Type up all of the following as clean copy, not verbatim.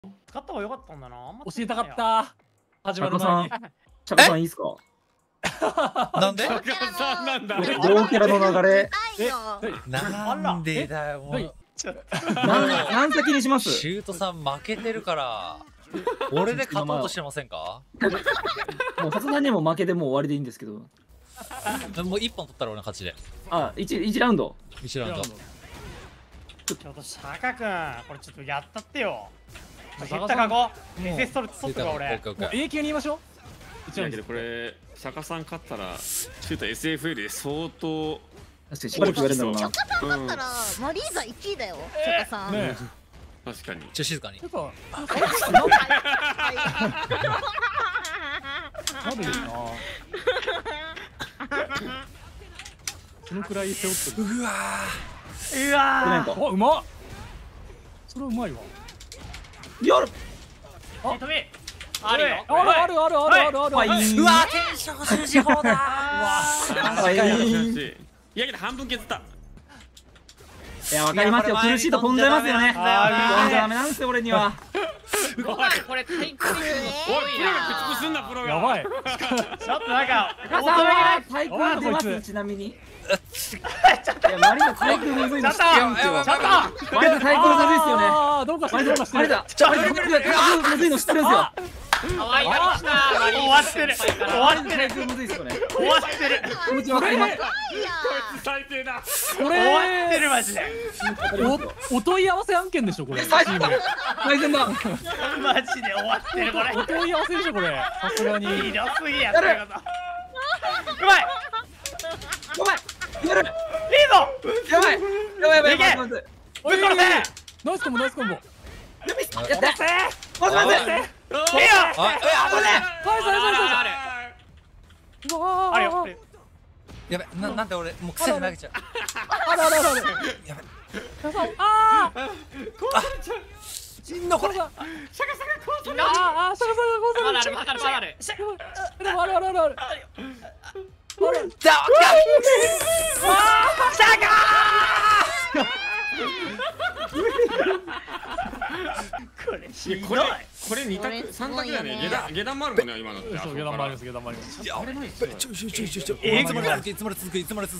使った方が良かったんだな。あんま教えたかった。始まる前に。 チャカさんいいっすか？ なんで？ なんだ。 同キャラの流れ。 なんでだよ。もう何先にします？ シュートさん負けてるから。俺で勝とうとしてませんか？ もうさすがにも負けでもう終わりでいいんですけど。 もう1本取ったら俺の勝ちで。 あ、1ラウンド。 1ラウンド。 ちょっとシャカ君、これちょっとやったってよ。減ったかご。SS 取ったか俺。 永久に言いましょう。 だけどこれシャカさん勝ったらシュート SFL で相当。 確かにしばらく言われるんだろうな。 シャカさんだったらマリーザ1位だよ。シャカさん。 確かに。 静かに。 ちょっと。なんでですな。そのくらい背負ってる。 うわー。うわー。うまっ。それうまいわ。 やる。 あ、飛び。あるよ。 ある。 うわ、 テンション修士法だ。 いやけど半分削った。 いや、わかりますよ。苦しいと飛んじゃいますよね。飛んじゃダメなんですよ、俺には。 これタイプ。 おい、プロが駆逐すんな、プロが。 やばい。 ちょっとなんか。 対抗出ます、ちなみに。いや、マリーナ対抗むずいの知ってるんですよ。マリーナ対抗むずいっすよね。 どうかしてる。 マリーナ対抗むずいの知ってるんですよ。 終わってる。終わってる。 むずいっすよね。 終わってる。 気持ちわかります。 最低だ。 これ終わってるマジで。 お問い合わせ案件でしょこれ。 最善だ。 マジで終わってるこれ。 お問い合わせでしょこれ。さすがに。 ひどすぎやったこと。うまい。 うまい。やる。 リード。 やばい。やばい。 おいこれ。 ナイスコンボ。 やって。 いいよ。あれよ。 やべ、なんで俺もう癖で投げちゃう。 ある。 やべ。 ああ。 残り。 シャカさんがこうする。 シャカさんがこうする。 まだある。 ある。 シャカこれ2択3択だよね。下段もあるもんね今のって。 そう、下段もあります。 あれないっすよ。ちょ。いつまで続く。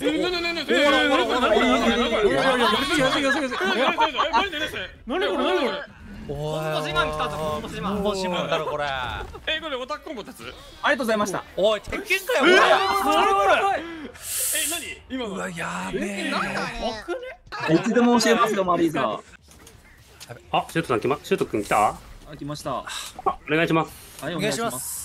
何これ。 おコンボ自慢来たぞ。コンボ自慢。 コンボ自慢だろこれ。 これオタクコンボ立つ？ ありがとうございました。 おい、鉄拳かよこれ。 何？今うわ、やべえ。 いつでも教えますよ、マリーザ。 あ、シュートさんシュート君来た？ 来ました。 あ、お願いします。 はい、お願いします。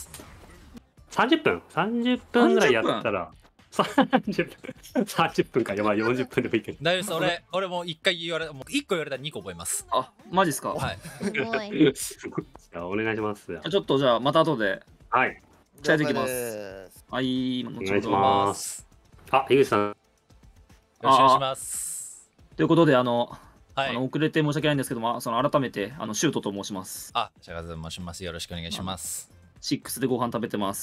30分ぐらいやったら。30分か、やばい、40分でもいいけど。 大丈夫です。俺も1回言われ、もう1個言われたら2個覚えます。 あ、マジっすか。 はい。 すごい。 じゃあお願いします。 ちょっとじゃあまた後で。 はい。 チャイできます。はい、 お願いします。あ、井口さん。よろしくお願いします。 ということで遅れて申し訳ないんですけども、改めてシュートと申します。 あ、シャカズ申します。よろしくお願いします。 6でご飯食べてます。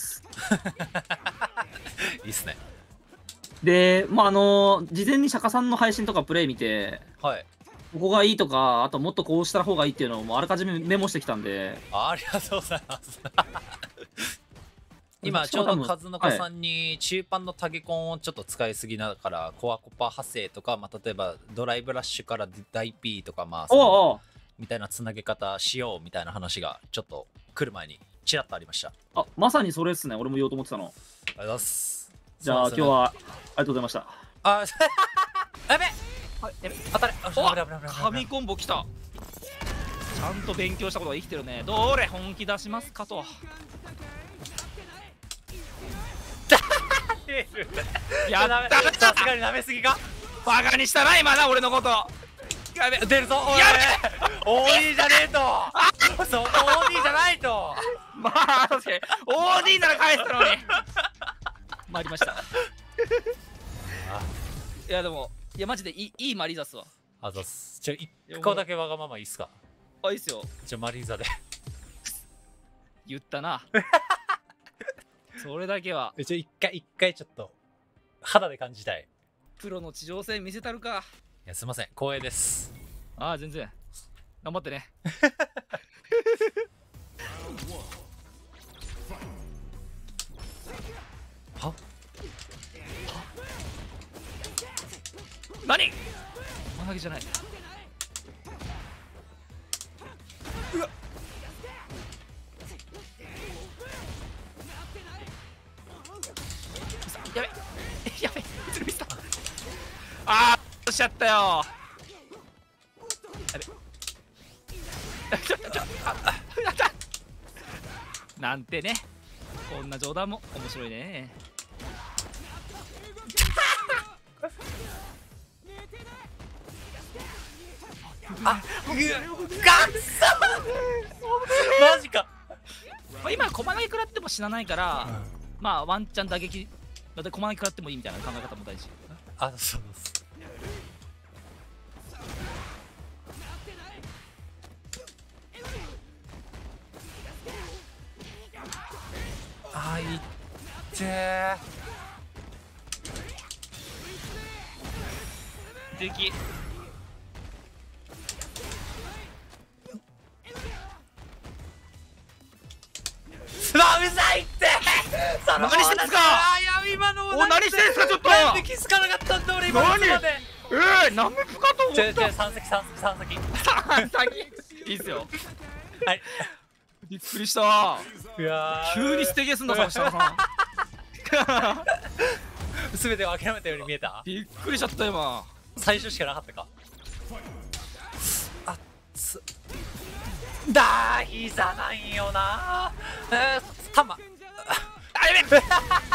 いいっすね。 で、事前に釈迦さんの配信とかプレイ見て、 はい。 ここがいいとか、あともっとこうした方がいいっていうのをもうあらかじめメモしてきたんで。 ありがとうございます。今ちょうど和中さんに中パンのタゲコンをちょっと使いすぎだからコアコパ派生とか、例えばドライブラッシュから大 P とかみたいなつなげ方しようみたいな話がちょっと来る前にちらっとありました。 あ、まさにそれっすね。俺も言おうと思ってたの。 ありがとうございます。 じゃあ今日はありがとうございました。 あ、やべ。当たれ。 神コンボ来た。ちゃんと勉強したことが生きてるね。どれ本気出しますかと。やった。 さすがに舐めすぎか。 バカにしたな今な俺のこと。 やべ、出るぞ。おい。OD じゃねえと。そこ OD じゃないと。 まあ、OD なら返したのに。参りました。いやでも、いやマジでいいマリーザっすわ。 あざっす。一個だけわがままいいっすか。 あ、いいっすよ。 じゃあマリーザで。 言ったな。それだけは。 一回ちょっと肌で感じたい。 プロの地上戦見せたるか。 いや、すいません、光栄です。 ああ、全然。頑張ってね。 じゃない。やべやべミスった。あーしちゃったよ。やべなんてね、こんな冗談も面白いね。 あ、ガッサマジか。 まあ今駒がい食らっても死なないから、まあワンチャン打撃だって駒がい食らってもいいみたいな考え方も大事。 あ、そうです。あ、いってー。 敵うざいって。 何してんすか。 今のお、何してんすか。ちょっとなんで気づかなかったんだ俺今のまで。 何メプかと思った。 3席いいっすよ。 はい。 びっくりした。急に捨てゲーすんださ、設楽さん。 全てを諦めたように見えた。 びっくりしちゃった今。 最初しかなかったか。あっつだー、膝なんよな。たまあ、やべ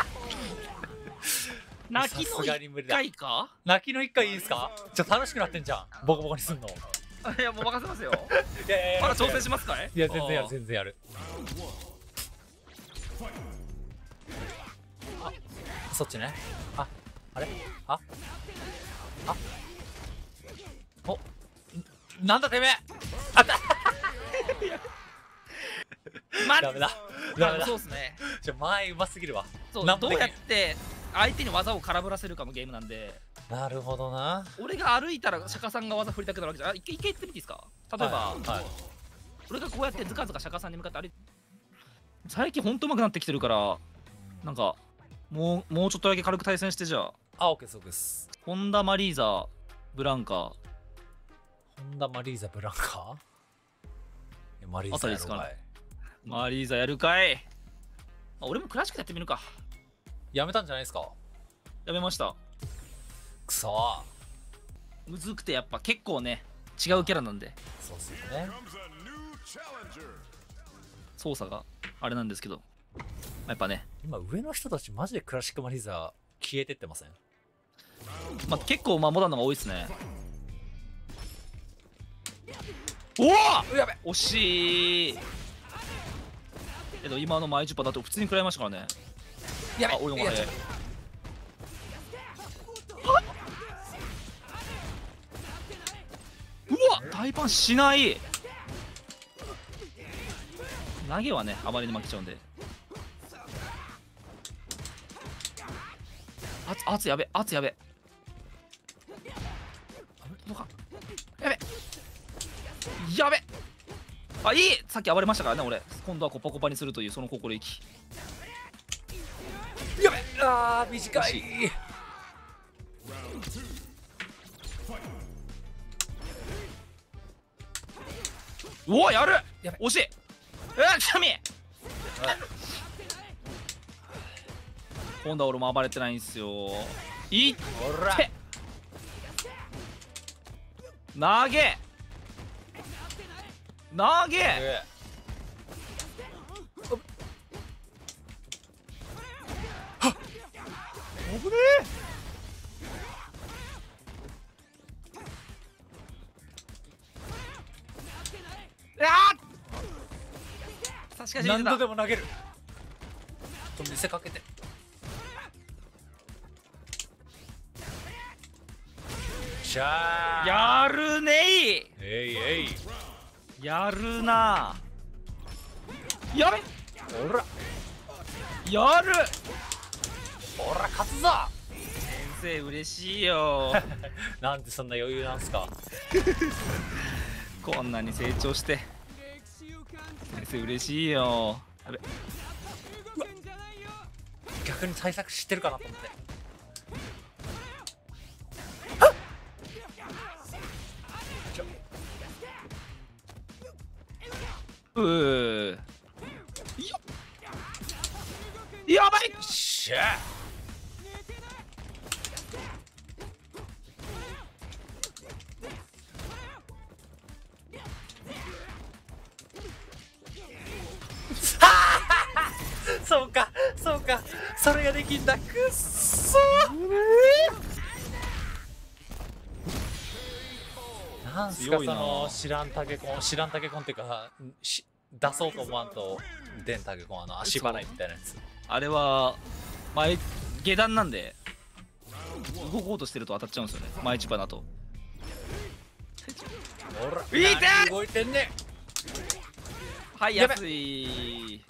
泣きの1回か。 泣きの1回いいですか。ちょっと楽しくなってんじゃん、ボコボコにすんの。 いやもう任せますよ。 いやまだ挑戦しますかね。 いや全然やる全然やる。あ、そっちね。あ、あれ、あお、なんだてめえ。あった。ダメだダメだ。 そうっすね。 前うますぎるわ。 そう、どうやって相手に技を空振らせるかのゲームなんで。 なるほどな。 俺が歩いたら釈迦さんが技振りたくなるわけじゃん。一回言ってみていいですか。例えば、俺がこうやってズカズカ釈迦さんに向かって歩いて、最近ほんと上手くなってきてるから、なんかもうちょっとだけ軽く対戦して。じゃあ、 あ、オッケーそうです。 本田マリーザブランカ、 本田マリーザブランカ、マリーザやるかい。 マリーザやるかい。俺もクラシックやってみるか。 やめたんじゃないですか。 やめました。 くそむずくてやっぱ結構ね違うキャラなんで。 そうっすよね。 操作があれなんですけど、やっぱね今上の人たちマジでクラシックマリーザ消えてってません。 まあ結構モダンのが多いですね。おお、やべ惜しい。今の前10%だと普通に食らいましたからね。 やべ、 あ、俺も早い。うわ、大パンしない。投げはねあまりに負けちゃうんで。圧やべ、圧やべ、どうか、やべやべ。あ、いい。さっき暴れましたからね俺。今度はコパコパにするというその心意気。 やべ、あー短い。 うわ、やる。 やべ、 惜しい。チャミ今度は俺も暴れてないんすよ。いって投げ投げ。危ねえ。確かに何度でも投げる。見せかけて。しゃーやるねー。えい。やるな。やべ。 ほらやる。 ほら勝つぞ。 先生嬉しいよ。 なんでそんな余裕なんすか。 こんなに成長して先生嬉しいよ。やべ、 逆に対策知ってるかなと思って。 プやばい。 しゃそうかそうか、それができんだ。くっそー。なんすかその知らんタケコンっていうか出そうと思わんと出んタケコン、足払いみたいなやつ。 あれは下段なんで動こうとしてると当たっちゃうんですよね、前チパだと。 ほらいいて何動いてんね。 はい、安い。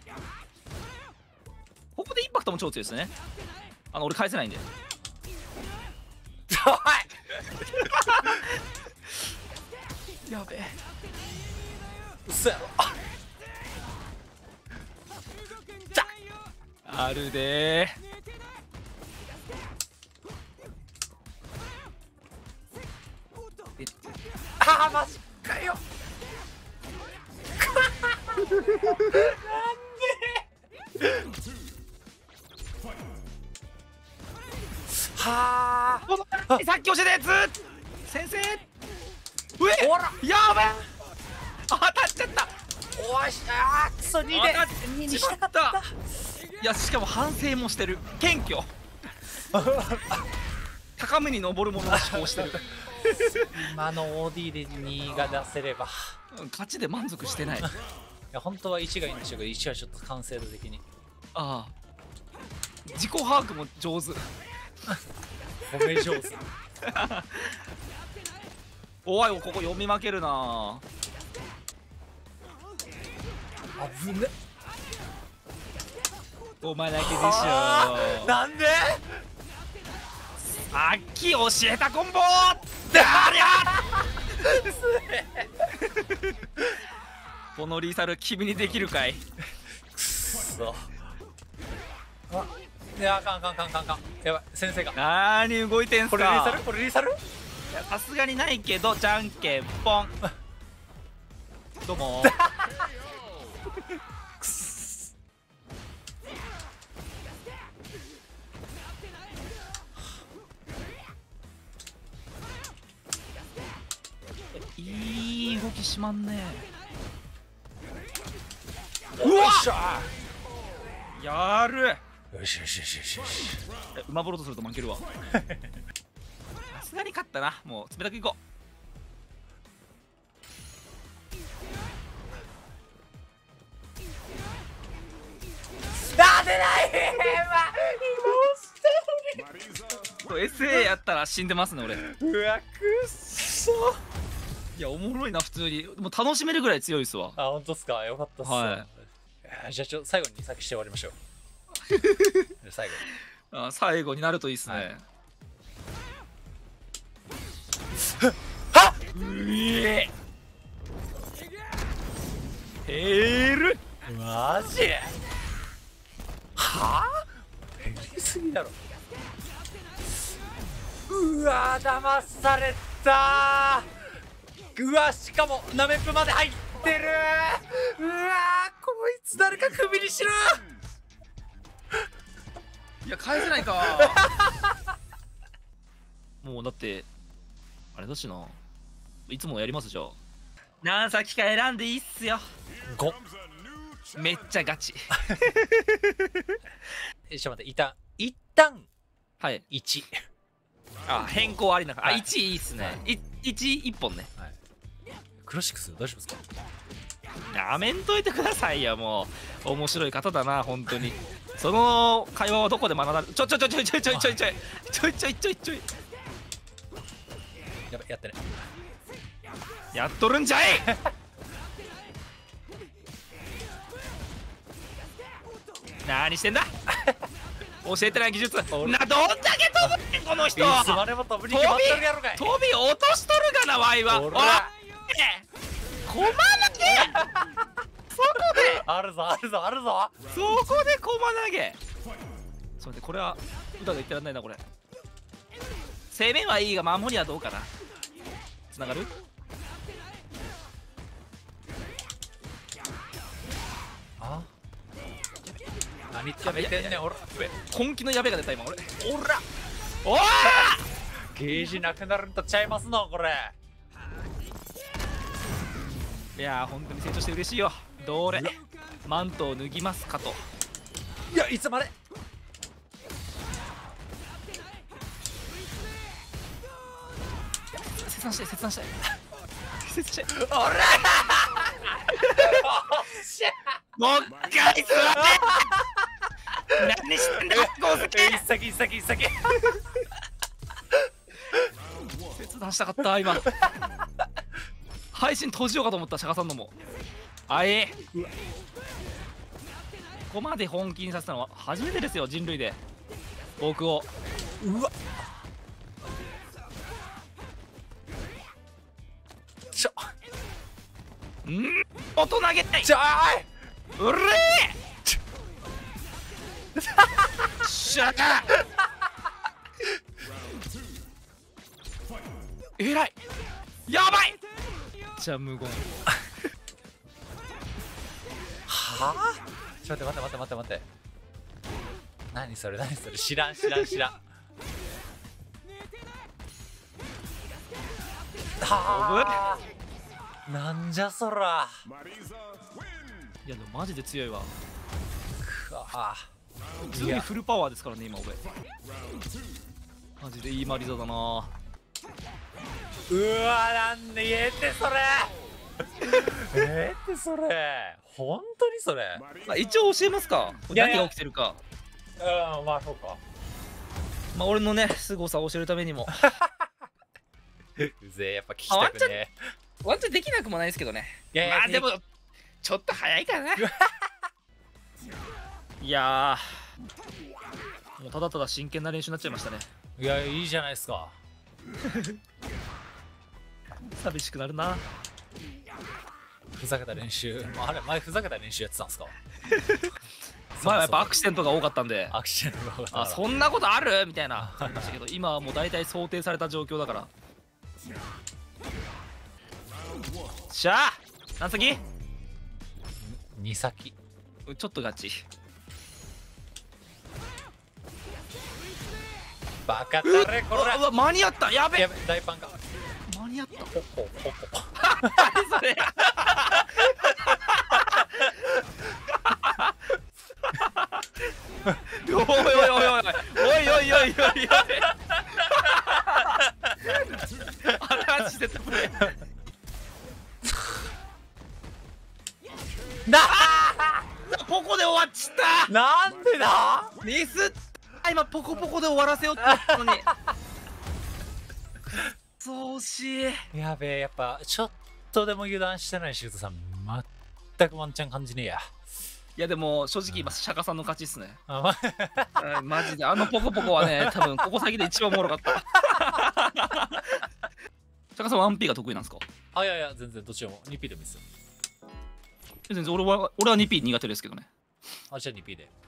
ここでインパクトも超強いですね。俺返せないんで。やべえ。 嘘やろ。 あるであーマジかよ。はあ、 さっき教えたやつ先生。うえ、 ほらやべえ、当たっちゃった。 おいしあーくそ2で2にしたかった。 いや、しかも反省もしてる。謙虚。高めに登るものを思考してる。 今の OD で2が出せれば。 勝ちで満足してない。 いや本当は1がいいんでしょうけど、1はちょっと完成度的に。 ああ、自己把握も上手。 褒め上手。 おい、ここ読み負けるな。 危ね。 お前だけでしょ。 なんでさっき教えたコンボだりゃ。このリーサル君にできるかい。 くっそ。いや、あかん。やばい、先生が。 なーに動いてんすか。 これリーサル？これリーサル？ いや、さすがにないけど、じゃんけんぽん。どうも。いい動きしまんね。うわっしゃー、やる。 よし。 馬ボロとすると負けるわ。さすがに勝ったな。もう冷たくいこ出ないう。SA やったら死んでますね俺。 うわ、くっそ。 いや、おもろいな。普通にもう楽しめるぐらい強いっすわ。 あ、本当っすか。よかったっす。 はい。 じゃあ最後に先して終わりましょう。最後に。 最後になるといいっすね。 はっ、 うえヘール。 マジはあ、減りすぎだろ。うわー、騙されたー。うわ、しかもナメプまで入ってるー。うわー、こいつ誰かクビにしろ。 いや、返せないか。もうだってあれだしな。いつもやりますじゃあ。何先か選んでいいっすよ。 5。 めっちゃガチ。 ちょっと待って、一旦はい。 1。 変更ありなか。 はい 1いいっすね。1本ね。 クラシックス大丈夫ですか？ やめんといてくださいよ。もう面白い方だな本当に。その会話はどこで学んだ？ちょいやばい、やってね。 やっとるんじゃい。なーにしてんだ。教えてない技術な。どんだけ飛ぶってこの人。 いつまでも飛ぶに決まってるやろかい。 飛び落としとるがなワイは。 おおいらこまなげ。そこであるぞ。 そこでこま投げ。それでこれは歌で言ってらんないなこれ。攻めはいいが守りはどうかな。つながる？ 何食べてんねん俺。 本気のやべが出た今俺。 おらおーゲージなくなるんとちゃいますのこれ。 いやー本当に成長して嬉しいよ。どれマントを脱ぎますかと。 いやいつまで切断したい切断したい切断したい。 おらもう一回座れ何してんだゴース一先一先一先。 切断したかった今。配信閉じようかと思った釈迦さんのも。あえここまで本気にさせたのは初めてですよ人類で。僕をうわちょ音投げたい。 ちょうれーしゃがえらいやばいじゃあ無言はあちょっと待って待って待って待って何それ何それ知らん知らん知らん。はあなんじゃそら。 いやでもマジで強いわ。 くわ普通にフルパワーですからね今俺。マジでいいマリゾだな。 うわなんで言えってそれってそれ本当にそれ。 一応教えますか何が起きてるか。 まあそうか。 まあ俺のね凄さを教えるためにもうぜえやっぱ聞きたくね。 ワンチャンできなくもないですけどね。 いやいやまあでもちょっと早いかな。いやーもうただただ真剣な練習になっちゃいましたね。 いやいいじゃないですか。 寂しくなるな。 ふざけた練習あれ前ふざけた練習やってたんですか。 前はやっぱアクシデントが多かったんで。 アクシデントが多かったから。 あそんなことあるみたいなありましたけど今はもう大体想定された状況だから。しゃあ何先 2先ちょっとガチ。 バカだれこれ。 うわ間に合ったやべやべ大パンが間に合ったポコポコ何それおいおいおいおいおいおいおいおいおい新しいセットプレーポコで終わっちった。 なんでだミスった今ポコポコで終わらせようって言ったのにそうしい。 やべえやっぱちょっとでも油断してないシュートさん全くワンチャン感じねえや。 いやでも正直今釈迦さんの勝ちっすね。 あマジであのポコポコはね多分ここ先で一番おもろかった釈迦さん 1P が得意なんですか。 あいやいや全然どっちでも 2P でもいいですよ。 全然俺は 2P 苦手ですけどね。 あじゃあ 2P で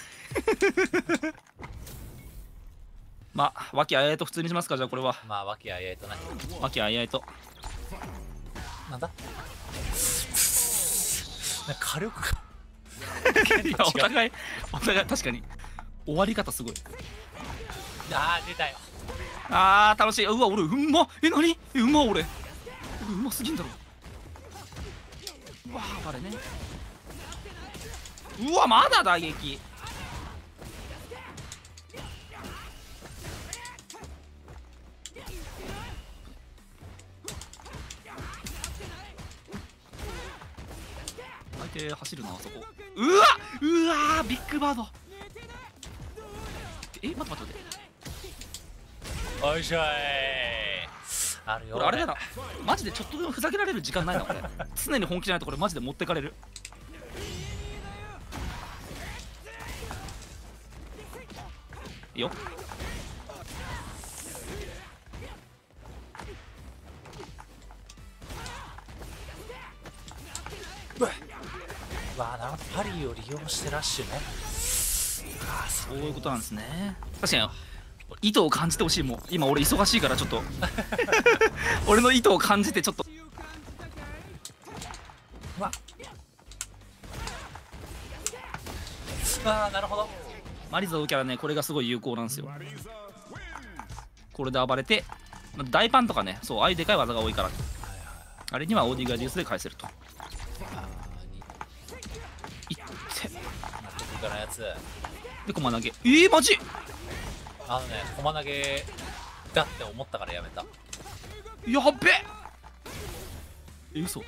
まあ和気あいあいと普通にしますか。じゃあこれはまあ和気あいあいとね。 和気あいあいとなんだなんか火力がいやお互い確かに終わり方すごい。 あー出たよ。 あー楽しい。うわ俺うんま何うま俺うますぎんだろ。うわあれねうわまだ打撃相手走るなあそこ。うわビッグバード。待って待って待っておいしょいあるよ。 これあれだなマジでちょっとでもふざけられる時間ないなこれ常に本気じゃないとこれマジで持ってかれる。いいよわあなるほどパリを利用してラッシュね。あそういうことなんですね。確かに意図を感じてほしい。もう今俺忙しいからちょっと俺の意図を感じてちょっとうわああなるほど。 マリザのキャラね、これがすごい有効なんですよ。これで暴れて、大パンとかね、そう、ああいうでかい技が多いから、あれにはオーディガディウスで返せると。いって、 納得いかないやつ。 で、駒投げ。マジあのね、駒投げだって思ったからやめた。 やっべ嘘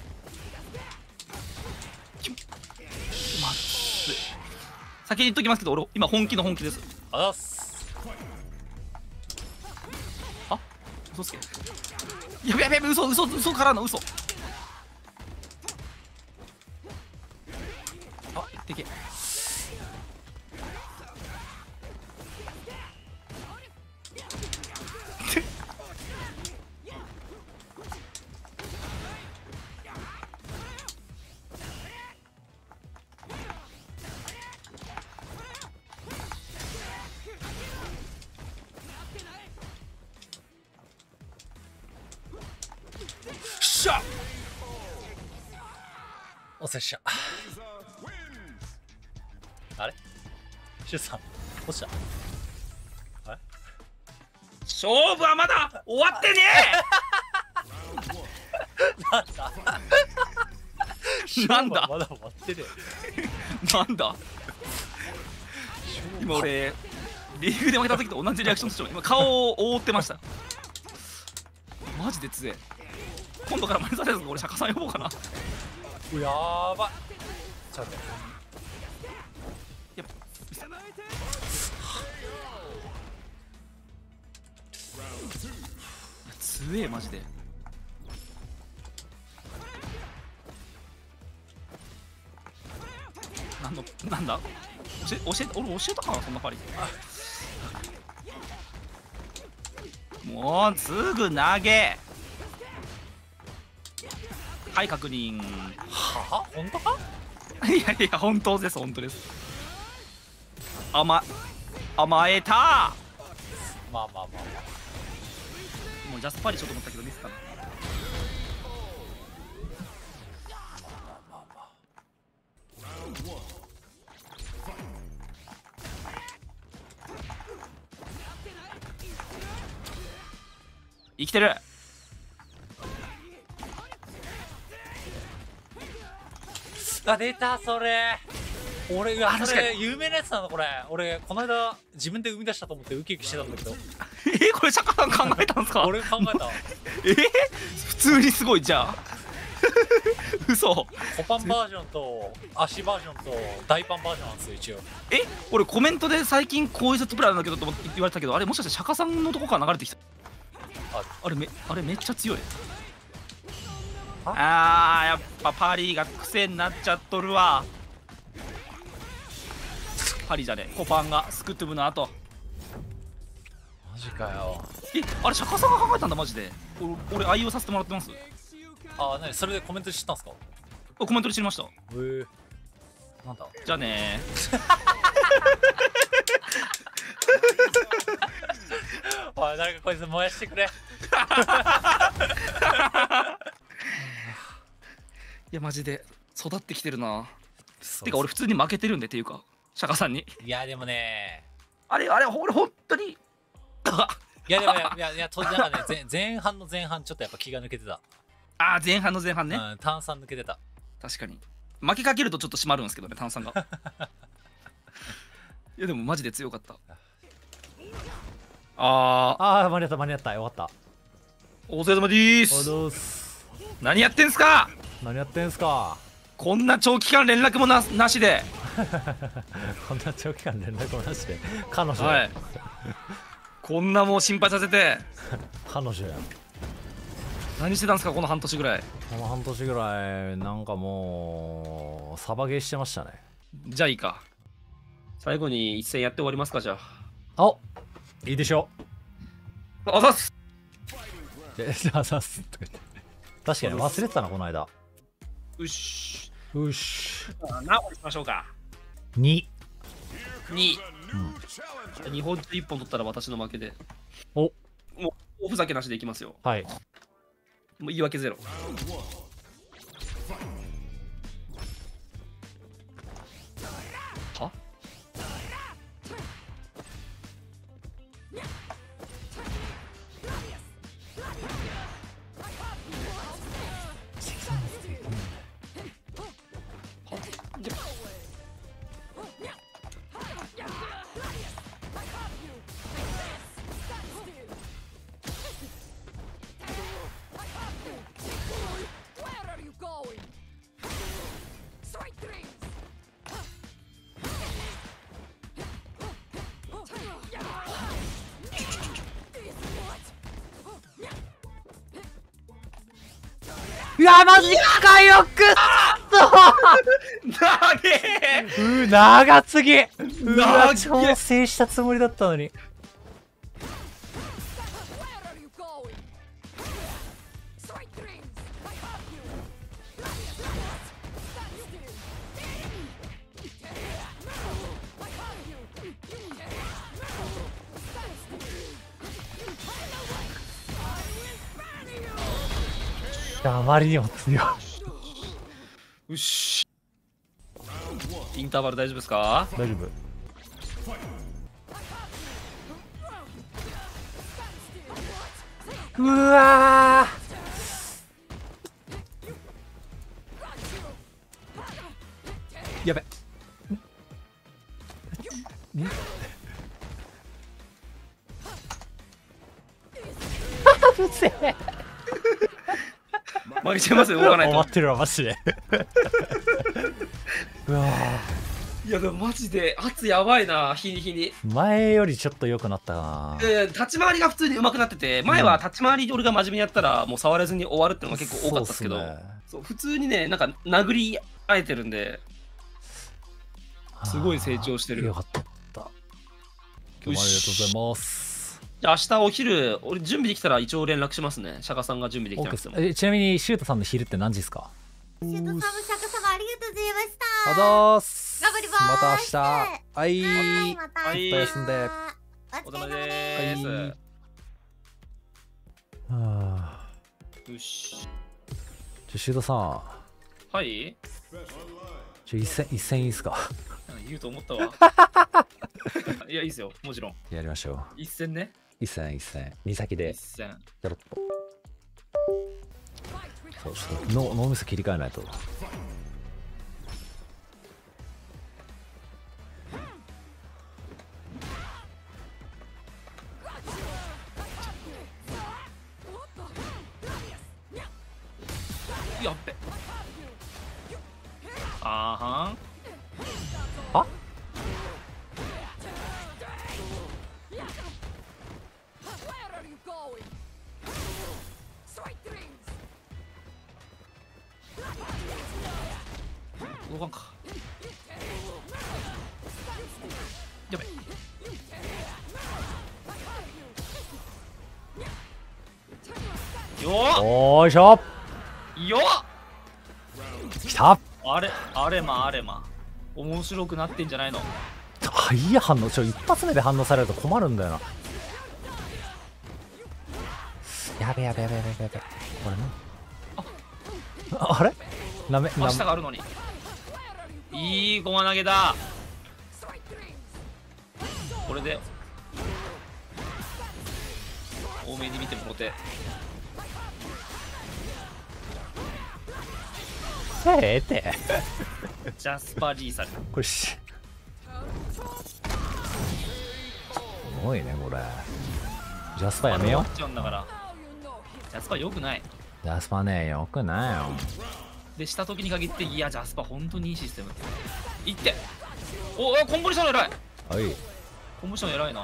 まずい。先に言っときますけど、俺、今本気の本気です。 あざっす。 あ嘘つけ。やべやべやべ、嘘からの嘘。あ、でけ。しゃおせっしゃ。あれシュウさん落ちた。あれ勝負はまだ終わってねなんだまだ終わってねなんだ今俺リーグで負けた時と同じリアクションして今顔を覆ってました。マジで強え。今度からマリサレス俺釈迦さん呼ぼうかな。 やばい。ちょっと待って。 やっぱ強えマジで。なんだ俺教えたかなそんなパリ。もうすぐ投げ。はい確認。 はあ本当か。 いやいや本当です本当です。甘えた。 まあまあまあまあ。 もうジャスパリしようと思ったけどミスかな。生きてる。 あ出たそれ。俺がそ確かにれ有名なやつなのこれ。俺この間自分で生み出したと思ってウキウキしてたんだけど。 これ釈迦さん考えたんですか。 俺考えた。 普通にすごいじゃあ嘘。 コパンバージョンと足バージョンと大パンバージョンなんですよ一応。 俺コメントで最近こういうセットプレイなんだけどと言われたけど、あれもしかして釈迦さんのとこから流れてきた。あれめっちゃ強い。やっぱパリが癖になっちゃっとるわ。パリじゃねえコパンがスクトゥブの後。 マジかよ。 あれ釈迦さんが考えたんだマジで。俺愛用させてもらってます。 あ何それでコメント知ったんすか。 コメントで知りました。 なんだじゃあねおい誰かこいつ燃やしてくれ。 いやマジで育ってきてるな。てか俺普通に負けてるんでっていうか釈迦さんに。 いやでもねあれ俺本当にいやでもいやなんかね前半の前半ちょっとやっぱ気が抜けてた。 前半の前半ね、 炭酸抜けてた。 確かに負けかけるとちょっと締まるんですけどね炭酸がいやでもマジで強かった。 間に合ったよかった。 お疲れ様でーす。何やってんすか。 何やってんすか。 こんな長期間連絡もなしでこんな長期間連絡もなしで彼女、 はい、こんなもう心配させて彼女や。 何してたんですかこの半年ぐらい。 この半年ぐらいなんかもうサバゲーしてましたね。 じゃあいいか。最後に一戦やって終わりますか。じゃあいいでしょう。あざっす。 あざっすとか言って。確かに忘れてたなこの間。 うしうし何本しましょうか。 2、 日本中1本取ったら私の負けで。 おもうおふざけなしでいきますよ。 はい。 もう言い訳ゼロ。はうわマジかよくっ投げそ長継ぎうわ長調整したつもりだったのに。あまりにも強い。 よし。インターバル大丈夫ですか？ 大丈夫。うわやべ。うせえ。 負けちゃいますよ、動かないと。 終わってるわマジで。うわいやでもマジで圧やばいな、日に日に。 前よりちょっと良くなったな。 立ち回りが普通に上手くなってて、前は立ち回り俺が真面目にやったらもう触らずに終わるっていうのが結構多かったですけど、そう普通にね、なんか殴り合えてるんで、すごい成長してる。 よかった。今日もありがとうございます。 じゃあ明日お昼、俺準備できたら一応連絡しますね。釈迦さんが準備できてなくても。 ちなみにシュートさんの昼って何時ですか？ シュートさんも釈迦様ありがとうございました。 あざーす。 頑張ります。 また明日。はい。 また明日休んで。 お疲れ様でーす。 はあ。 よし。 シュートさん。 はい一戦いいですか？ 言うと思ったわ。いや、いいですよ、もちろん。 やりましょう。 一戦ね。 一戦。2先で一戦。 やろっと。そう、ちょっと脳みそ切り替えないと。 やっべ。あーはん。 あ？ 動かんか。やべ。よっ。 おーいしょ。 よっ。 きた。 あれま。面白くなってんじゃないの？ いい反応。一発目で反応されると困るんだよな。やべ。これな。あれ？ 明日があるのに。いい駒投げだ。これで多めに見てもろて。 てジャスパリーサル。 これすごいねこれ。ジャスパやめよう。 ジャスパ良くない。 ジャスパねよくないよ。 でした時に限って、いやジャスパ本当にいいシステム。いって。おコンボリション偉い。 はい。 コンボリション偉いな。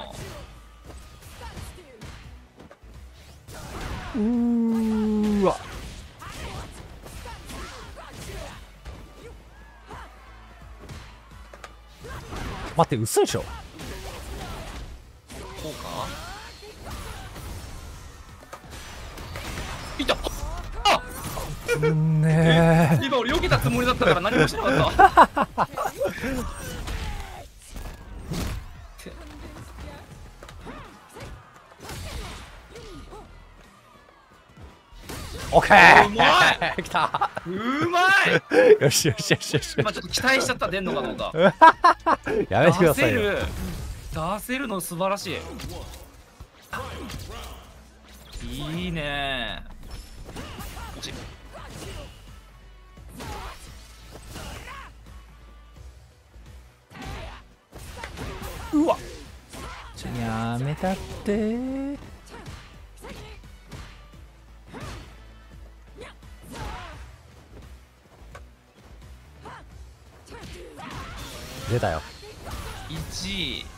わ。待って嘘でしょ。 こうか。いった。あねえ。 今俺避けたつもりだったから何もしなかった。 オッケー。 うまい。 きた。 うまい。 よし。 今ちょっと期待しちゃった。出んのかどうか。 やめてくださいよ。 出せるの素晴らしい。いいね。惜しい。 うわ。やめたって。出たよ。 1位。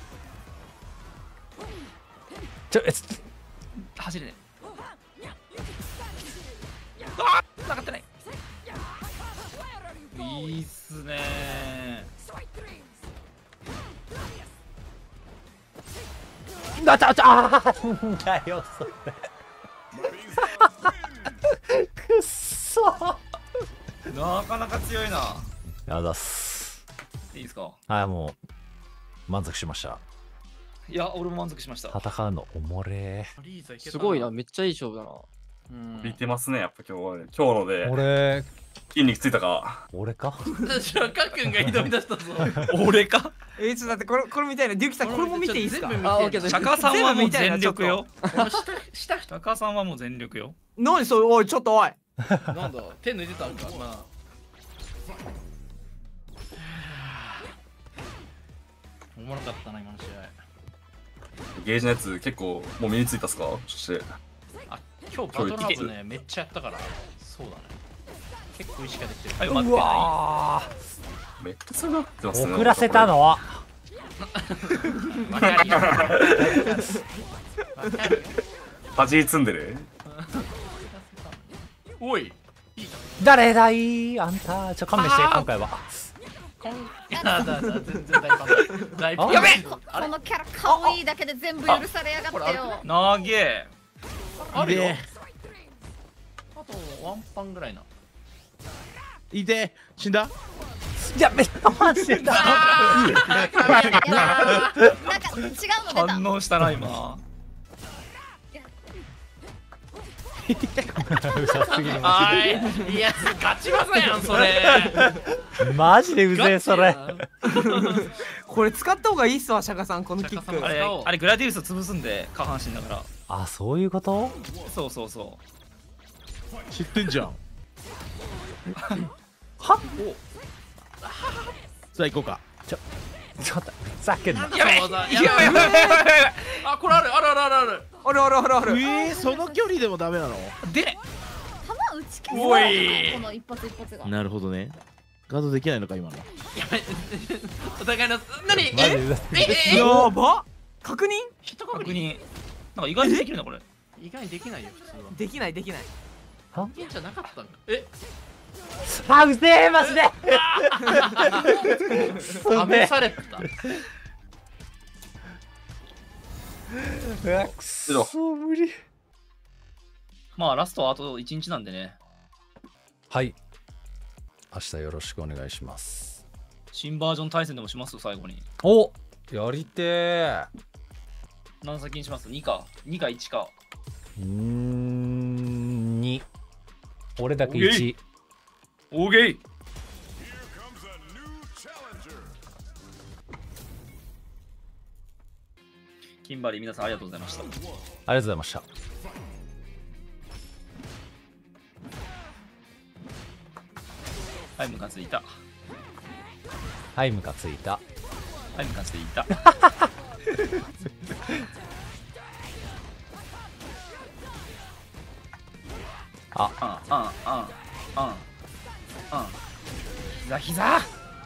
走れね。ああ、なかったね。 いいっすねあちゃなんだよそれくっそなかなか強いな。 やだっす。 いいですか。 はいもう満足しました。 いや俺も満足しました。 戦うのおもれすごいな、めっちゃいい勝負だな。 見てますね、やっぱ今日はね。今日ので俺筋肉ついたか。 俺かじゃあかっくんが挑み出したぞ。俺か。 ちょっと待って、これみたいな、デュキさん、これも見ていいですか？ あ、オッケー。釈迦さんはもう全力よ。釈迦さんはもう全力よ。 何それ、おい、ちょっとおい。 なんだ、手抜いてたんか、まあ。おもろかったな、今の試合。 ゲージのやつ結構もう身についたっすか？そしてあ、今日バトルハブね、めっちゃやったから。そうだね。結構意識ができてる。はい、待ってない。 めっちゃすごいなってますね。 遅らせたのはわかるよ。 パジー積んでる。 おい。 誰だいあんた勘弁して今回は。 やだ全然大パン大パン。 やべこのキャラ可愛いだけで全部許されやがってよ。 なげえ。あるよ。あとワンパンぐらいな。 いて死んだ。 いやめっちゃマジでだ。 なんか違うの出た。 反応したな今。 うざすぎるあい、いやガチ技やんそれ。 マジでうぜえそれ。 これ使った方がいいっすわ、釈迦さん、このキック。 あれグラディウス潰すんで下半身だから。 あ、そういうこと？ そうそうそう。 知ってんじゃん。 はっ。 さあ行こうか。 ちょっとふざけんな。 やべやあ、これある。 その距離でもダメなの？ で弾打ち消すのかなこの一発が。 なるほどね。ガードできないのか今の。 やべお互いの何やば確認確認。なんか意外にできるなこれ。意外にできないよ普通は。 できない。 人間じゃなかったんか。 あ、うぜえマジで。 試された。 うわくそ無理。 まあラストはあと1日なんでね。 はい。明日よろしくお願いします。 新バージョン対戦でもします最後に。 お、やりてー。 何先にします？ 2 か2か1か。 2。俺だけ1。 オーケー。キンバリー皆さんありがとうございました。 ありがとうございました。 はい、ムカついた。 はいムカついた。 はい、ムカついた。膝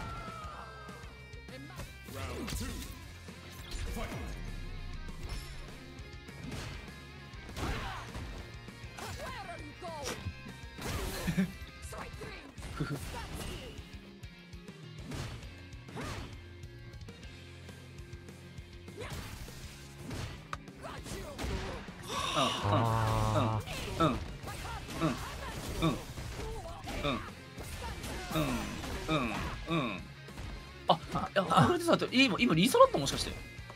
これでさ、今リーサだったもしかして。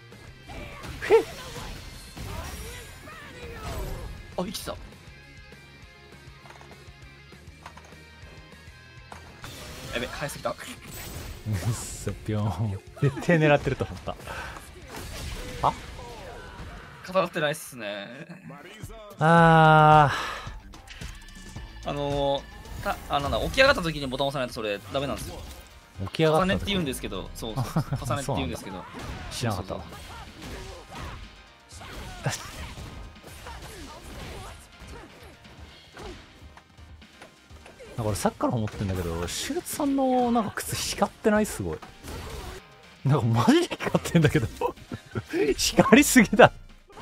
あ、生きてた。やべ、早すぎた。 うっそぴょん。絶対狙ってると思った。あ？ 語ってないっすね。なんだ、起き上がった時にボタン押さないとそれダメなんですよ。 起き上がった重ねって言うんですけど、そう重ねって言うんですけど。 知らなかったわ。なんか俺さっきから思ってんだけど、シューツさんのなんか靴光ってない？すごい。なんかマジで光ってんだけど光りすぎだ。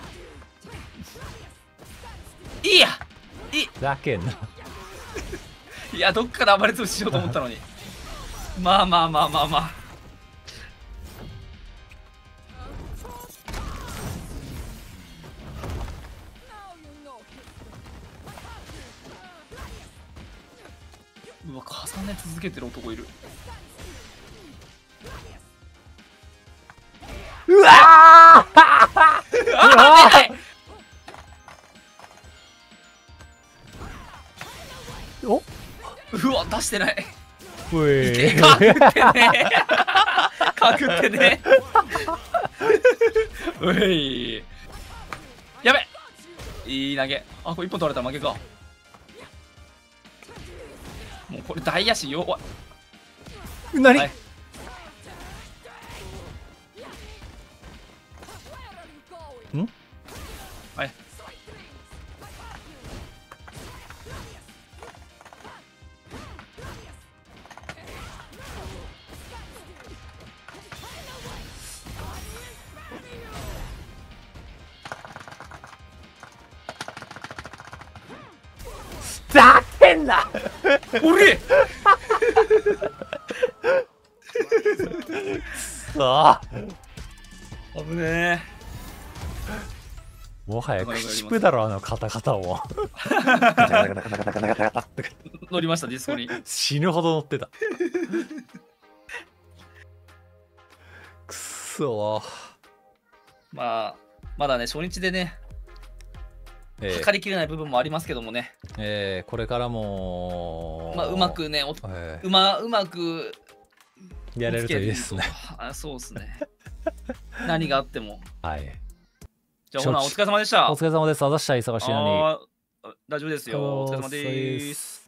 いいやいいだけんな。 いや、どっから暴れ潰ししようと思ったのに。 まあまあまあまあまあ。うわ、重ね続けてる男いる。 うわーおうわ、出してない。 うえかくってね。かくってね。うい。やべ。いい投げ。あ、これ一本取られたら負けか。もうこれ大足弱い。 何、 はい、 んはい。 ざけんなおれさあ危ねもはやクシプだろあのカタカタを乗りましたディスコに死ぬほど乗ってたくそまあまだね初日でね測りきれない部分もありますけどもねこれからもまあうまくねうまくやれるといいですねあそうですね何があってもはいじゃあほなお疲れ様でしたお疲れ様ですあざした忙しいのに大丈夫ですよお疲れ様です